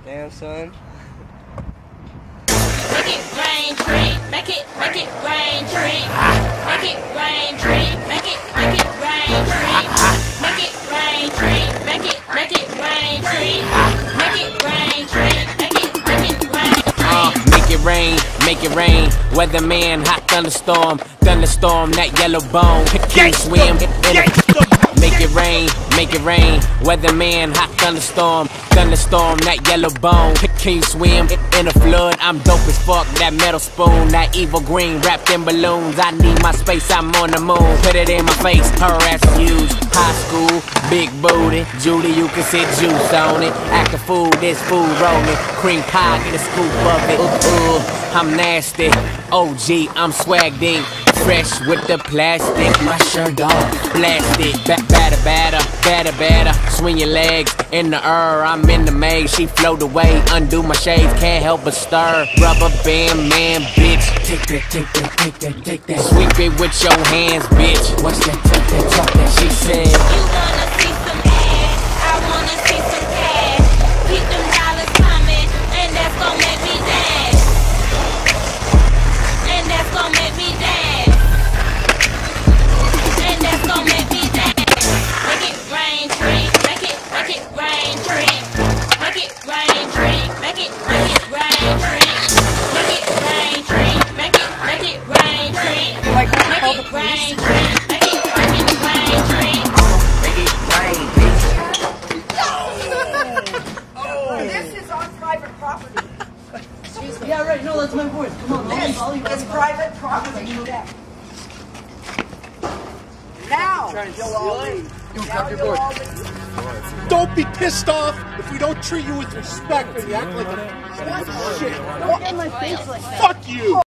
Damn, son. Make it rain, tree. Make it rain, tree. Make it rain, tree. Make it rain, tree. Make it rain, tree. Make it rain, tree. Make it rain, tree. Make it rain, tree. Make it rain. Weatherman, hot thunderstorm, that yellow bone. Can't swim in a Make it rain, weatherman, hot thunderstorm, that yellow bone. Can't swim in a flood, I'm dope as fuck, that metal spoon, that evil green wrapped in balloons. I need my space, I'm on the moon, put it in my face, her ass is huge. High school, big booty, Judy, you can see juice on it. Act a fool, this food rolling, cream pie, get a scoop of it. I'm nasty, OG, I'm swag deep. Fresh with the plastic, my shirt off, blast it, batter, swing your legs in the air, I'm in the maze, she float away, undo my shades, can't help but stir, rubber band man, bitch, take that, sweep it with your hands, bitch, what's that, take that, talk that, she said, You wanna see some ass, I wanna see some cash, keep them dollars coming, and that's gon' make me dance, and that's gon' make me dance. This is on private property. Excuse me. Yeah, right. No, that's my voice. Come on, This is private property. Now, you'll all leave. Don't be pissed off if we don't treat you with respect and you act like a shit. Don't get in my face like that. Fuck you!